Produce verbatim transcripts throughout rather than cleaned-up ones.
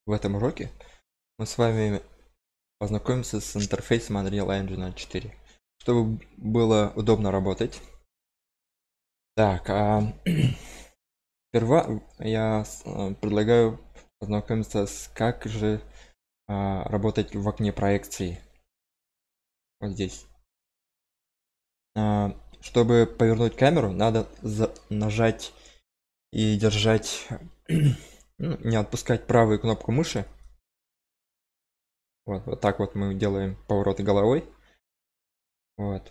В этом уроке мы с вами познакомимся с интерфейсом Unreal Engine четыре, чтобы было удобно работать. Так, а сперва я с- э, предлагаю познакомиться с как же а, работать в окне проекции. Вот здесь. А, чтобы повернуть камеру, надо за- нажать и держать, ну, не отпускать правую кнопку мыши. Вот, вот так вот мы делаем повороты головой. Вот.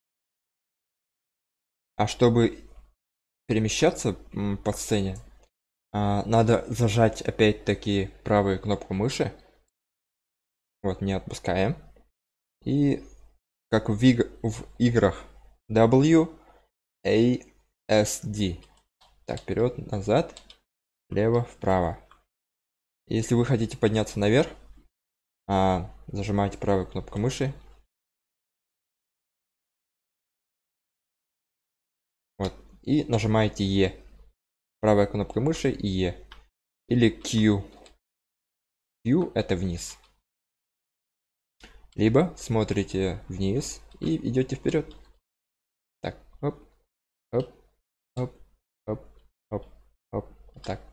А чтобы перемещаться м, по сцене, а, надо зажать опять-таки правую кнопку мыши. Вот, не отпускаем. И как в, иг- в играх W, A, S, D. Так, вперед, назад, лево, вправо. Если вы хотите подняться наверх, а, зажимаете правую кнопку мыши. Вот, и нажимаете E. Правая кнопка мыши и E. Или Q. Q это вниз. Либо смотрите вниз и идете вперед. Так, оп, оп, оп, оп, оп, оп, вот так.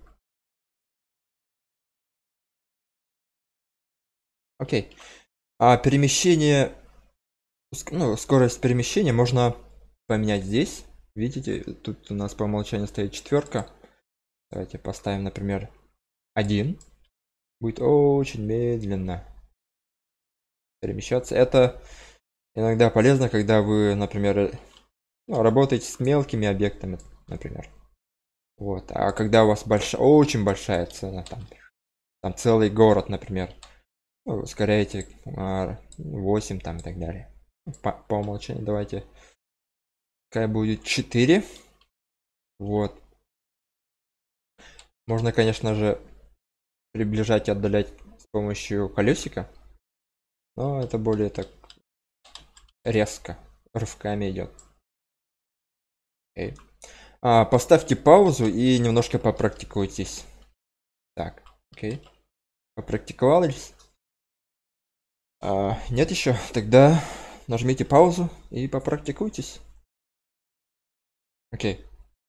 Окей. А перемещение, ск- ну, скорость перемещения можно поменять здесь. Видите, тут у нас по умолчанию стоит четверка. Давайте поставим, например, один. Будет очень медленно перемещаться. Это иногда полезно, когда вы, например, ну, работаете с мелкими объектами, например. Вот. А когда у вас большая, очень большая цена, там, там целый город, например, ну, ускоряете а, восемь там и так далее. По, по умолчанию давайте. Какая будет четыре. Вот. Можно, конечно же, приближать и отдалять с помощью колесика. Но это более так резко. Рывками идет. Окей. А, поставьте паузу и немножко попрактикуйтесь. Так, окей. Попрактиковались? А, нет еще? Тогда нажмите паузу и попрактикуйтесь. Окей.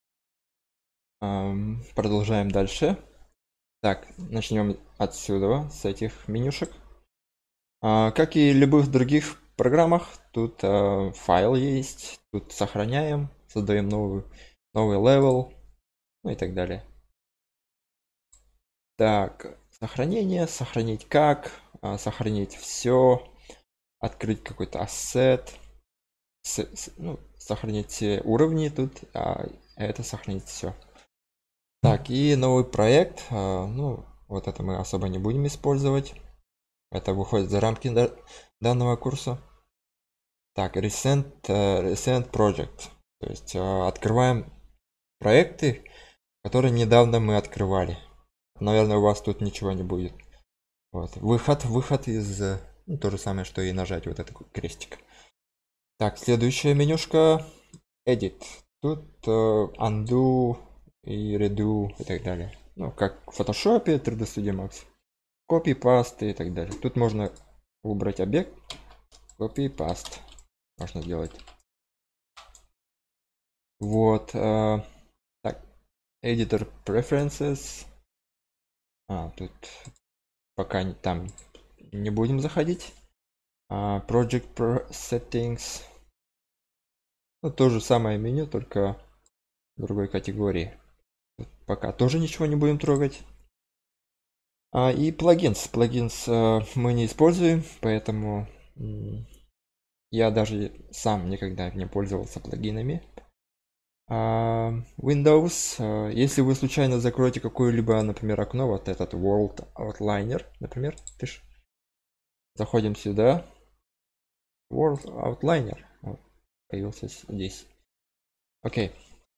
Ам, продолжаем дальше. Так, начнем отсюда, с этих менюшек. А, как и в любых других программах, тут а, файл есть, тут сохраняем, создаем новый, новый левел, ну и так далее. Так, сохранение, сохранить как, а, сохранить все, открыть какой-то ассет, с- с- ну, сохранить все уровни тут, а это сохранить все. Так, и новый проект, а, ну, вот это мы особо не будем использовать. Это выходит за рамки да- данного курса. Так, recent, э, recent project. То есть э, открываем проекты, которые недавно мы открывали. Наверное, у вас тут ничего не будет. Вот. Выход, выход из... э, Ну, то же самое, что и нажать вот этот крестик. Так, следующая менюшка. Edit. Тут э, undo и redo и так далее. Ну, как в Photoshop, три дэ Studio Max. Copy, paste и так далее. Тут можно выбрать объект. Copy, paste. Можно сделать. Вот. э, так, Editor Preferences. А, тут пока не, там не будем заходить. А, Project Pro Settings. Ну, то же самое меню, только в другой категории. Тут пока тоже ничего не будем трогать. А, и плагинс. Плагинс э, мы не используем, поэтому м, я даже сам никогда не пользовался плагинами. А, Windows, а, если вы случайно закроете какое-либо, например, окно, вот этот World Outliner, например, пиш- заходим сюда, World Outliner, вот, появился здесь. Окей.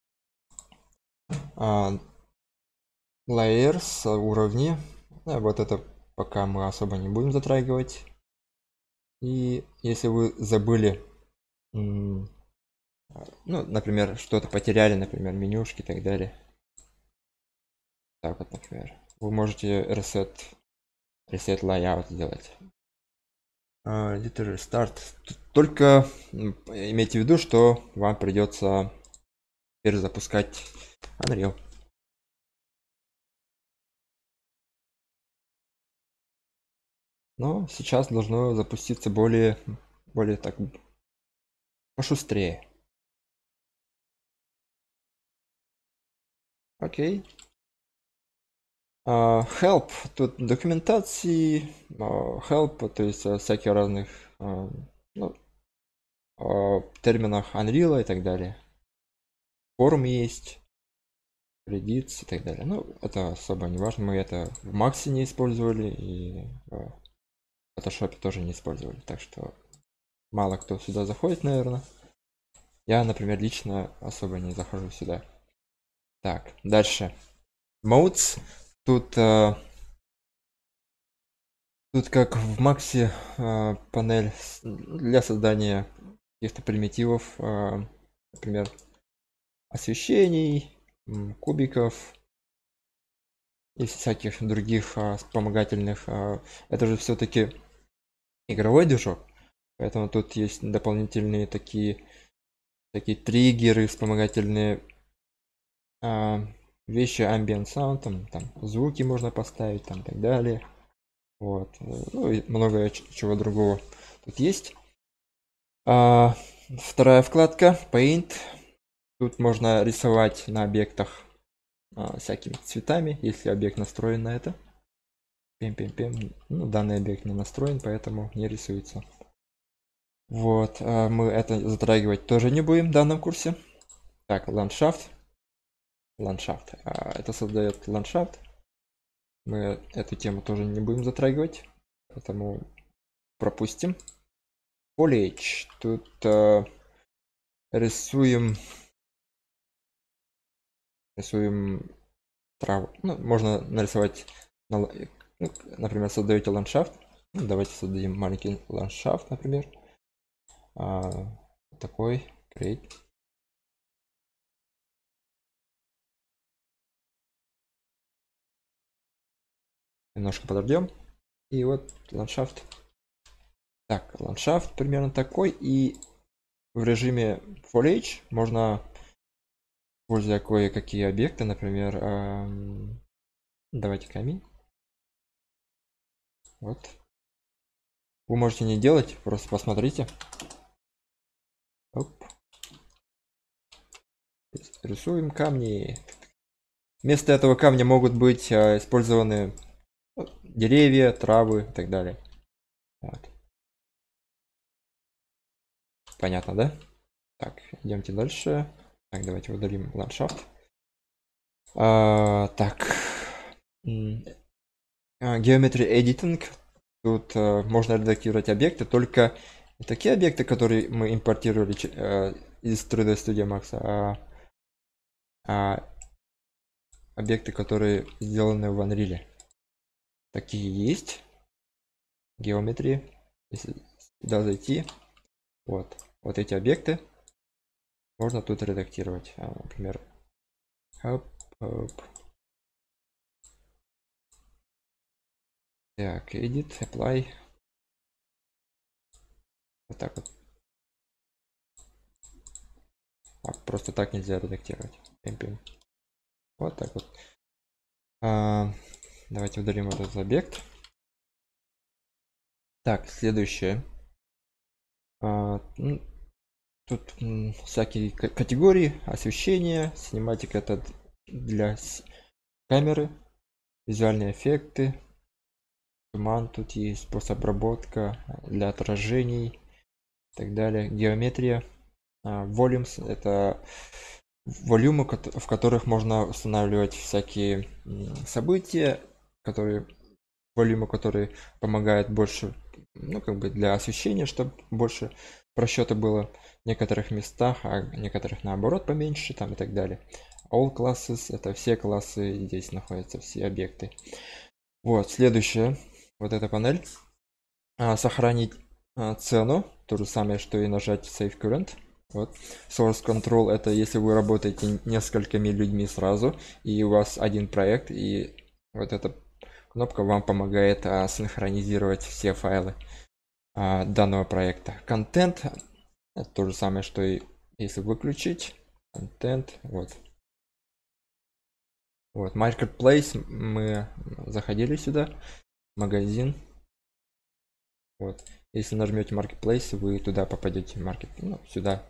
А, Layers, а, уровни, а, вот это пока мы особо не будем затрагивать. И если вы забыли, м, ну, например, что-то потеряли, например, менюшки и так далее. Так вот, например, вы можете reset reset layout сделать. Editor Start. Только имейте в виду, что вам придется перезапускать Unreal. Но сейчас должно запуститься более, более так пошустрее. Окей. Uh, help. Тут документации, uh, help, то есть uh, всяких разных uh, ну, uh, терминах Unreal и так далее. Форум есть, Reddit и так далее. Ну, это особо не важно. Мы это в Max не использовали и в Photoshop тоже не использовали. Так что мало кто сюда заходит, наверное. Я, например, лично особо не захожу сюда. Так, дальше. Modes. Тут, э, тут как в Максе э, панель для создания каких-то примитивов, э, например, освещений, кубиков и всяких других э, вспомогательных. Э, это же все-таки игровой движок, поэтому тут есть дополнительные такие, такие триггеры, вспомогательные э, вещи, ambient sound, там, там звуки можно поставить, там и так далее. Вот. Ну и многое чего другого тут есть. А, вторая вкладка Paint. Тут можно рисовать на объектах а, всякими цветами, если объект настроен на это. Пим-пим-пим. Ну, данный объект не настроен, поэтому не рисуется. Вот. А мы это затрагивать тоже не будем в данном курсе. Так, ландшафт. Ландшафт. А, это создает ландшафт. Мы эту тему тоже не будем затрагивать, поэтому пропустим. Foliage. Тут э, рисуем рисуем траву. Ну, можно нарисовать, ну, например, создаете ландшафт. Ну, давайте создадим маленький ландшафт, например. А, такой create. Немножко подождем. И вот ландшафт. Так, ландшафт примерно такой. И в режиме Foliage можно, используя кое-какие объекты, например, эм, давайте камень. Вот. Вы можете не делать, просто посмотрите. Оп. Рисуем камни. Вместо этого камня могут быть э, использованы деревья, травы и так далее. Вот. Понятно, да? Так, идемте дальше. Так, давайте удалим ландшафт. А, так. Geometry Editing. Тут а, можно редактировать объекты, только не такие объекты, которые мы импортировали а, из три дэ Studio Max, а, а объекты, которые сделаны в Unreal. Такие есть. Geometry. Если сюда зайти, вот, вот эти объекты можно тут редактировать. А, например, хоп, хоп. Так, edit, apply. Вот так вот. А, просто так нельзя редактировать. Пим-пим. Вот так вот. А, давайте удалим этот объект. Так, следующее. А, ну, тут м, всякие категории, освещение, синематик это для камеры, визуальные эффекты, туман тут есть, постобработка для отражений и так далее, геометрия, а, volumes это волюмы, в которых можно устанавливать всякие события, которые волюмы, которые помогают больше, ну как бы для освещения, чтобы больше просчета было в некоторых местах, а в некоторых наоборот поменьше там и так далее. All classes это все классы, здесь находятся все объекты. Вот следующее, вот эта панель. А, сохранить а, цену, то же самое, что и нажать Save Current. Вот. Source Control это если вы работаете несколькими людьми сразу, и у вас один проект, и вот это кнопка вам помогает а, синхронизировать все файлы а, данного проекта. Контент это то же самое, что и если выключить. Контент, вот. Вот, Marketplace, мы заходили сюда, магазин. Вот, если нажмете Marketplace, вы туда попадете, Market, ну, сюда.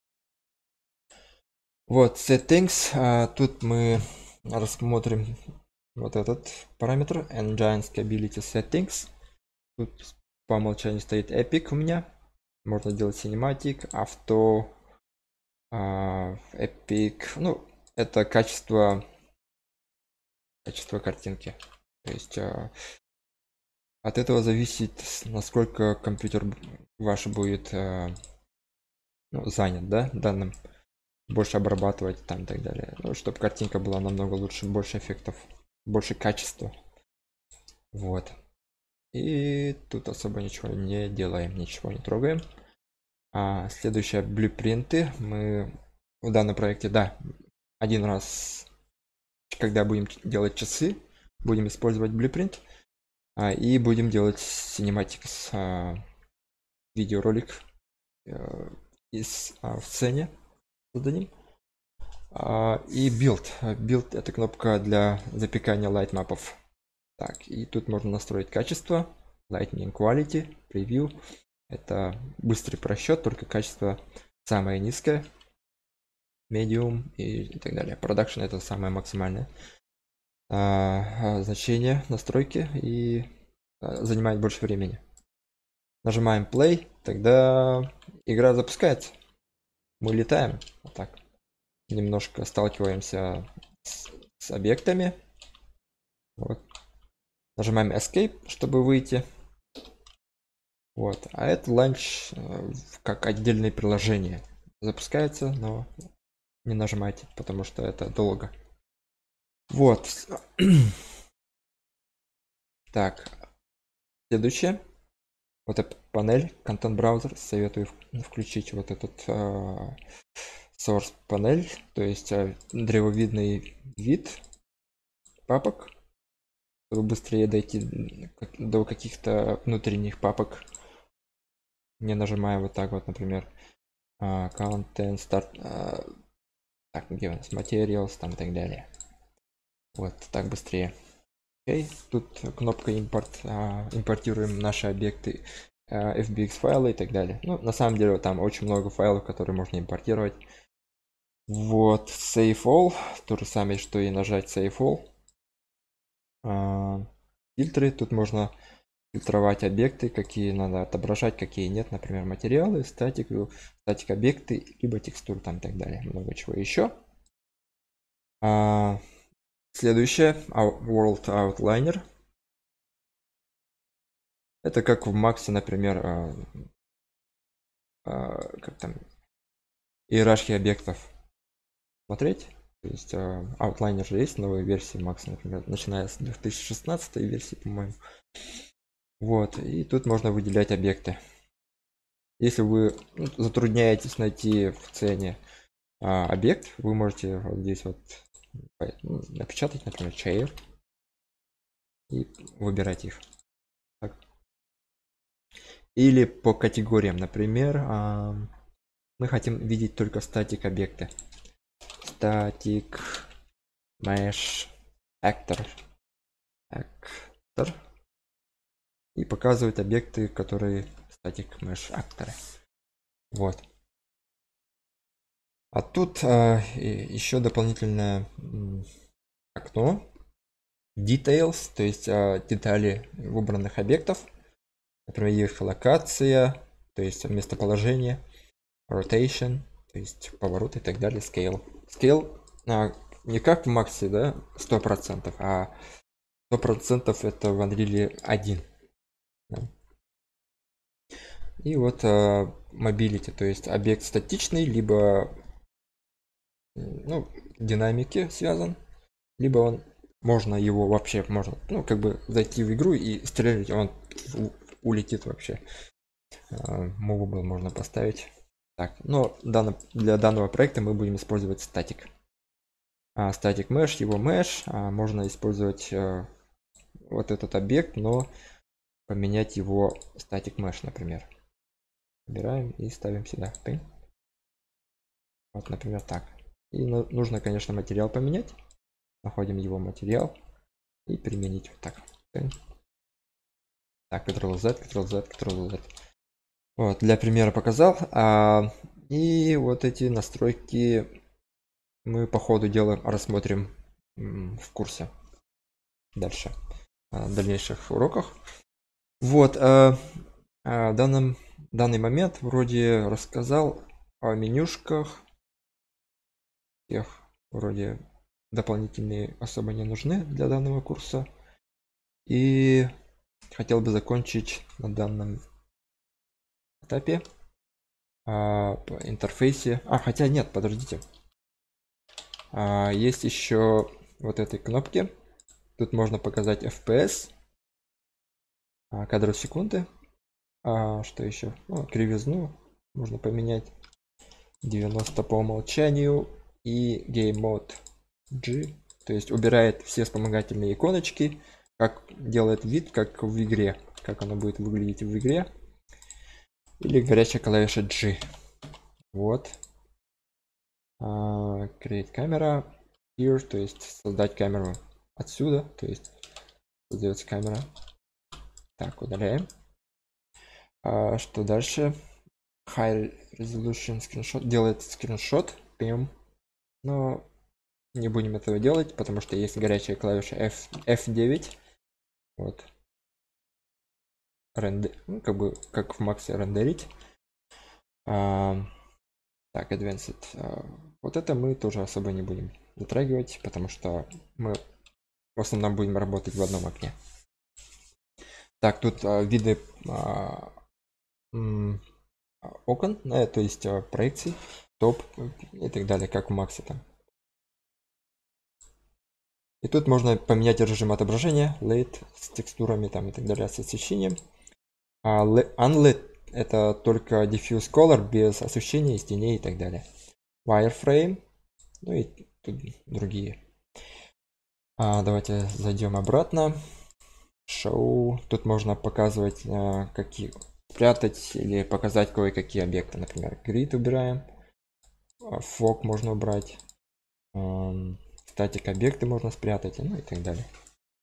Вот, Settings, а, тут мы рассмотрим вот этот параметр, Engine Stability Settings. Тут по умолчанию стоит Epic у меня. Можно делать Cinematic, Auto, а, Epic, ну, это качество качество картинки. То есть а, от этого зависит, насколько компьютер ваш будет а, ну, занят, да, данным, больше обрабатывать там и так далее. Ну, чтобы картинка была намного лучше, больше эффектов, больше качества. Вот. И тут особо ничего не делаем, ничего не трогаем. А следующее, блюпринты. Мы в данном проекте, да, один раз, когда будем делать часы, будем использовать blueprint, а, и будем делать cinematics, а, видеоролик а, из а, в сцене создадим. А, и build. Build это кнопка для запекания лайтмапов. Так, и тут можно настроить качество, lightning quality, preview. Это быстрый просчет, только качество самое низкое, medium и, и так далее. Production это самое максимальное. А, значение настройки и а, занимает больше времени. Нажимаем play, тогда игра запускается. Мы летаем. Вот так. Немножко сталкиваемся с, с объектами. Вот. Нажимаем escape, чтобы выйти. Вот. А это launch как отдельное приложение. Запускается, но не нажимайте, потому что это долго. Вот. Так. Следующее. Вот эта панель, контент браузер. Советую включить вот этот uh, source панель, то есть uh, древовидный вид папок, чтобы быстрее дойти до каких-то внутренних папок, не нажимая вот так вот, например, uh, content start, uh, так, где у нас materials, там и так далее. Вот так быстрее. Окей, okay. Тут кнопка импорт, а, импортируем наши объекты, а, эф би экс файлы и так далее. Ну, на самом деле там очень много файлов, которые можно импортировать. Вот, save all, то же самое, что и нажать save all. А, фильтры, тут можно фильтровать объекты, какие надо отображать, какие нет, например, материалы, статик, статик объекты, либо текстуры там и так далее. Много чего еще. А, Следующее, World Outliner. Это как в Максе, например, а, а, как там, иерархия объектов. Смотреть. То есть а, Outliner же есть, новые версии Макса, например, начиная с две тысячи шестнадцатой версии, по-моему. Вот, и тут можно выделять объекты. Если вы затрудняетесь найти в цене а, объект, вы можете вот здесь вот напечатать, например, chair и выбирать их. Так. Или по категориям, например, а, мы хотим видеть только статик объекты. Static mesh actor. actor. И показывает объекты, которые static mesh акторы. Вот. А тут а, еще дополнительное окно details, то есть а, детали выбранных объектов, например, их локация, то есть местоположение, rotation, то есть поворот и так далее, scale. Scale а, не как в Максе, да, сто процентов, а сто процентов это в Unreal один. Да. И вот а, mobility, то есть объект статичный, либо ну, динамики связан, либо он можно его вообще можно ну как бы зайти в игру и стрелять, он улетит вообще. Movable можно поставить так, но для данного проекта мы будем использовать статик. Статик mesh, его mesh можно использовать вот этот объект, но поменять его static mesh, например. Выбираем и ставим сюда. Вот, например, так. И нужно, конечно, материал поменять. Находим его материал и применить вот так. Так, контрол зет, контрол зет, контрол зет. Вот, для примера показал. А, и вот эти настройки мы по ходу дела рассмотрим в курсе дальше, в дальнейших уроках. Вот, а, а в данном, данный момент вроде рассказал о менюшках. Тех вроде дополнительные особо не нужны для данного курса. И хотел бы закончить на данном этапе а, по интерфейсе. А, хотя нет, подождите. А, есть еще вот этой кнопки. Тут можно показать эф пи эс, а, кадры в секунды. А, что еще? Ну, кривизну можно поменять. девяносто по умолчанию. И Game Mode G. То есть убирает все вспомогательные иконочки. Как делает вид, как в игре. Как оно будет выглядеть в игре. Или горячая клавиша G. Вот. Uh, create camera here, то есть создать камеру отсюда, то есть создается камера. Так, удаляем. Uh, что дальше? High resolution screenshot, делает скриншот, пим. Но не будем этого делать, потому что есть горячая клавиша F, эф девять. Вот. Рендер, ну, как бы как в Максе рендерить. Uh, так, Advanced. Uh, вот это мы тоже особо не будем затрагивать, потому что мы в основном будем работать в одном окне. Так, тут uh, виды uh, м, окон, uh, то есть uh, проекций, топ и так далее, как в Максе там. И тут можно поменять режим отображения, лейт с текстурами там и так далее, с освещением. А unlit это только diffuse color без освещения, из теней и так далее. Wireframe, ну и тут другие. А, давайте зайдем обратно. Show. Тут можно показывать, а, какие спрятать или показать кое-какие объекты. Например, grid убираем. Fog можно убрать. Статик объекты можно спрятать, ну и так далее.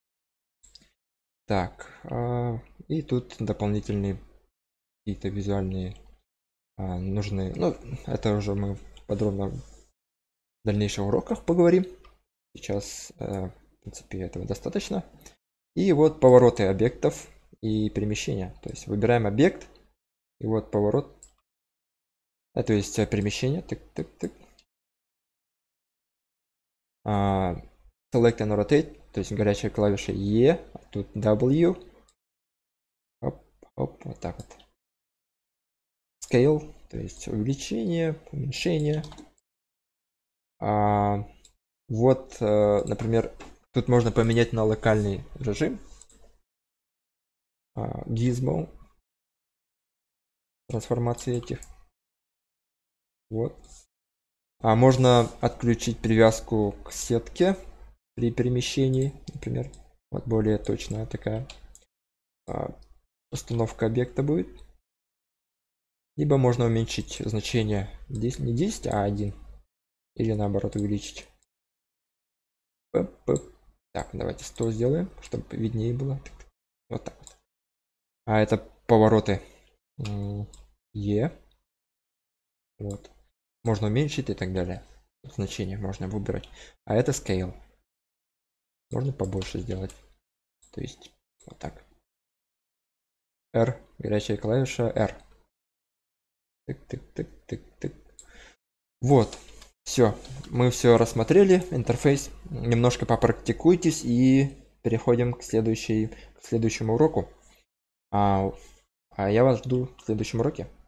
Так, а, и тут дополнительные какие-то визуальные а, нужны. Ну, это уже мы подробно в дальнейших уроках поговорим. Сейчас, а, в принципе, этого достаточно. И вот повороты объектов и перемещения. То есть выбираем объект, и вот поворот. А, то есть перемещение. Тык, тык, тык. А, select and rotate, то есть горячая клавиша E, а тут W. Оп, оп, вот так вот. Scale, то есть увеличение, уменьшение. А, вот, а, например, тут можно поменять на локальный режим. А, Gizmo. Трансформации этих. Вот. А можно отключить привязку к сетке при перемещении, например. Вот более точная такая а, установка объекта будет. Либо можно уменьшить значение десять, не десять, а один. Или наоборот увеличить. Так, давайте сто сделаем, чтобы виднее было. Вот так вот. А это повороты Е. Вот. Можно уменьшить и так далее. Значение можно выбрать. А это scale. Можно побольше сделать. То есть вот так. R. Горячая клавиша R. Тык-тык-тык-тык-тык. Вот. Все. Мы все рассмотрели. Интерфейс. Немножко попрактикуйтесь и переходим к, следующей, к следующему уроку. А, а я вас жду в следующем уроке.